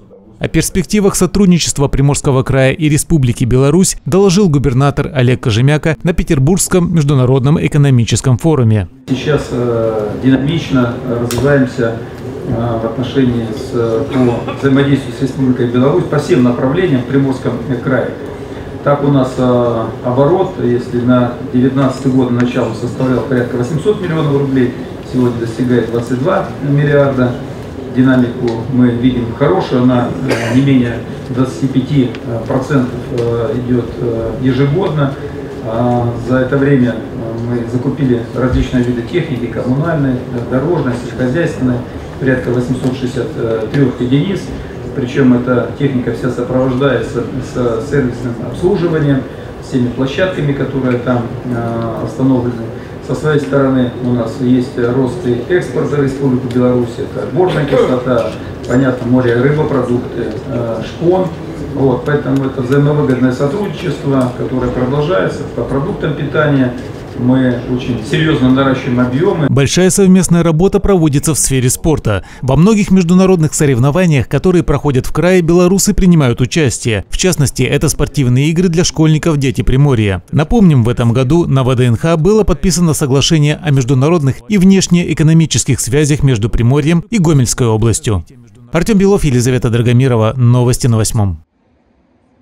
О перспективах сотрудничества Приморского края и Республики Беларусь доложил губернатор Олег Кожемяка на Петербургском международном экономическом форуме. Сейчас динамично развиваемся в отношении по взаимодействию с Республикой Беларусь по всем направлениям в Приморском крае. Так у нас оборот, если на 2019 год начало составлял порядка 800 миллионов рублей, сегодня достигает 22 миллиарда. Динамику мы видим хорошую, она не менее 25% идет ежегодно. За это время мы закупили различные виды техники, коммунальной, дорожной, сельскохозяйственной, порядка 863 единиц. Причем эта техника вся сопровождается с сервисным обслуживанием, всеми площадками, которые там установлены. Со своей стороны у нас есть рост и экспорт за Республику Беларусь, это борная кислота, понятно, море, рыбопродукты, шпон. Вот, поэтому это взаимовыгодное сотрудничество, которое продолжается по продуктам питания. Мы очень серьезно наращиваем объемы. Большая совместная работа проводится в сфере спорта. Во многих международных соревнованиях, которые проходят в крае, белорусы принимают участие. В частности, это спортивные игры для школьников «Дети Приморья». Напомним, в этом году на ВДНХ было подписано соглашение о международных и внешнеэкономических связях между Приморьем и Гомельской областью. Артем Белов, Елизавета Драгомирова. Новости на 8.